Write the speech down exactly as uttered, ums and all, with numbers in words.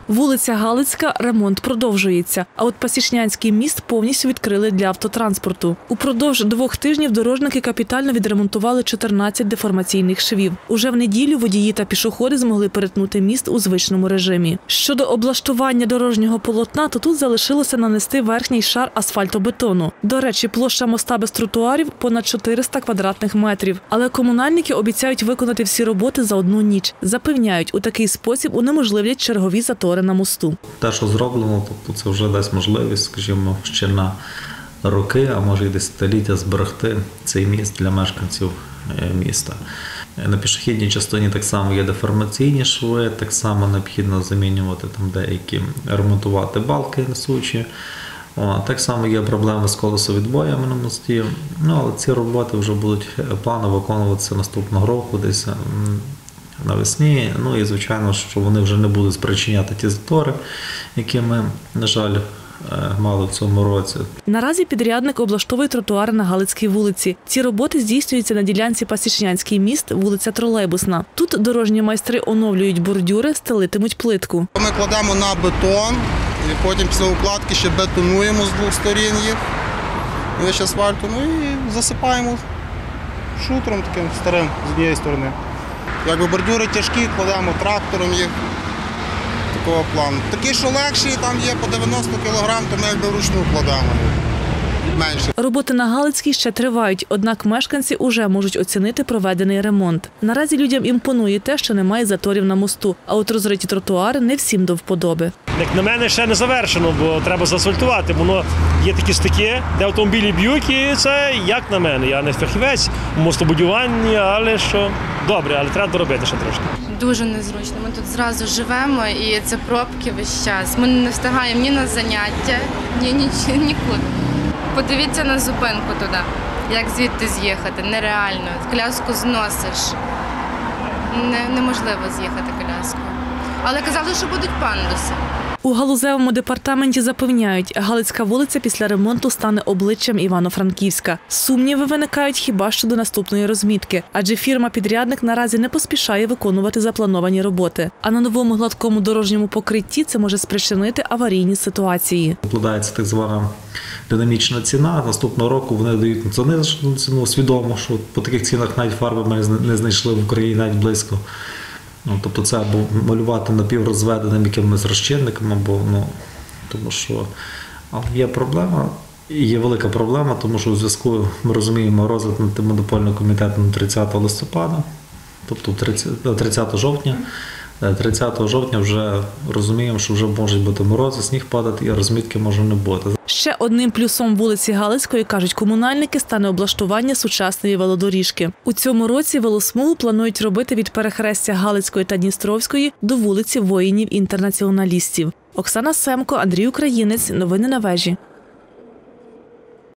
Вулиця Галицька – ремонт продовжується, а от Пасічнянський міст повністю відкрили для автотранспорту. Упродовж двох тижнів дорожники капітально відремонтували чотирнадцять деформаційних швів. Уже в неділю водії та пішоходи змогли перетнути міст у звичному режимі. Щодо облаштування дорожнього полотна, то тут залишилося нанести верхній шар асфальтобетону. До речі, площа моста без тротуарів – понад чотириста квадратних метрів. Але комунальники обіцяють виконати всі роботи за одну ніч. Запевняють, у такий спосіб унеможливлять чергові затори на мосту. Те, що зроблено, тобто це вже дасть можливість, скажімо, ще на роки, а може й десятиліття зберегти цей міст для мешканців міста. На пішохідній частині так само є деформаційні шви, так само необхідно замінювати там деякі, ремонтувати балки несучі. О, так само є проблеми з колесовідбоями на мості, ну, але ці роботи вже будуть планово виконуватися наступного року, десь навесні. Ну і звичайно, що вони вже не будуть спричиняти ті затори, які ми, на жаль, мали в цьому році. Наразі підрядник облаштовує тротуари на Галицькій вулиці. Ці роботи здійснюються на ділянці Пасічнянський міст, вулиця Тролейбусна. Тут дорожні майстри оновлюють бордюри, стелитимуть плитку. Ми кладемо на бетон і потім після укладки ще бетонуємо з двох сторін їх, вище асфальту, ну і засипаємо шутром таким старим з однієї сторони. Якби бордюри тяжкі, кладемо трактором їх. Такого плану. Такі, що легші, там є по дев'яносто кілограм, то ми якби вручну кладемо. Менше. Роботи на Галицькій ще тривають, однак мешканці уже можуть оцінити проведений ремонт. Наразі людям імпонує те, що немає заторів на мосту, а от розриті тротуари не всім до вподоби. Як на мене, ще не завершено, бо треба заасфальтувати. Воно є такі стики, де автомобілі б'ють, і це, як на мене, я не фахівець у мостобудуванні, але що добре, але треба доробити ще трошки. Дуже незручно. Ми тут зразу живемо і це пробки весь час. Ми не встигаємо ні на заняття, ні, ні нікуди. Подивіться на зупинку туди, як звідти з'їхати. Нереально. Коляску зносиш. Не, неможливо з'їхати коляскою. Але казали, що будуть пандуси. У галузевому департаменті запевняють, Галицька вулиця після ремонту стане обличчям Івано-Франківська. Сумніви виникають хіба що до наступної розмітки, адже фірма-підрядник наразі не поспішає виконувати заплановані роботи. А на новому гладкому дорожньому покритті це може спричинити аварійні ситуації. Вкладається так звана динамічна ціна. Наступного року вони дають занижену ціну, свідомо, що по таких цінах навіть фарби ми не знайшли в Україні навіть близько. Ну, тобто це або малювати напіврозведеним якимось розчинником, або, ну, тому що але є проблема, і є велика проблема, тому що у зв'язку, ми розуміємо, розгляд антимонопольного комітету на тридцятого листопада, тобто тридцятого жовтня, тридцятого жовтня вже розуміємо, що вже можуть бути морози, сніг падати і розмітки може не бути. Ще одним плюсом вулиці Галицької, кажуть комунальники, стане облаштування сучасної велодоріжки. У цьому році велосмугу планують робити від перехрестя Галицької та Дністровської до вулиці воїнів-інтернаціоналістів. Оксана Семко, Андрій Українець. Новини на вежі.